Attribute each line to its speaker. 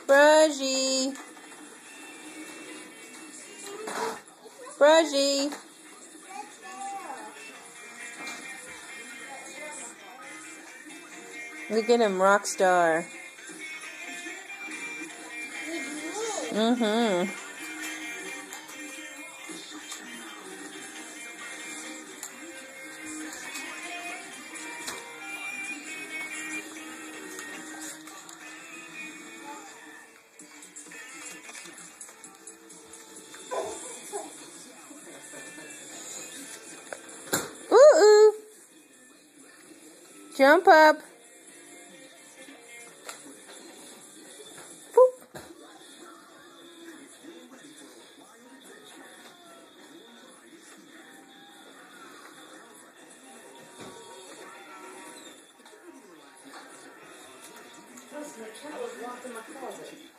Speaker 1: Brudgy. Brudgy. Look at him, rock star. Mm-hmm. Ooh-ooh. Jump up. Boop.
Speaker 2: The cat was locked in my closet.